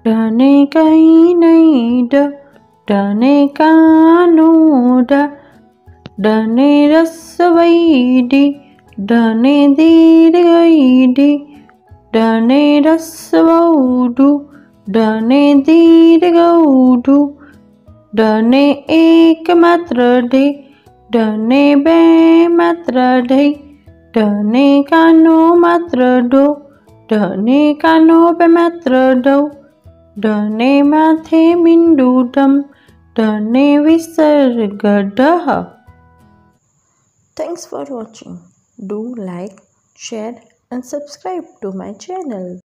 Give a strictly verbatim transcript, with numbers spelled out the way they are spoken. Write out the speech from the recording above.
डने कहीं नहीं ड, डने कानो ड, डने रसवई डी, डने दीर्घई डी, डने रसवौडू, डने दीर्घौडू, डने एक मात्र डे, डने बे मात्र ढै, डने कानो मात्र डो, डने कानो बे मात्र डौ, डने माथे बिंदु डम, डने विसर्ग डह। Thanks for watching. Do like, share and subscribe to my channel.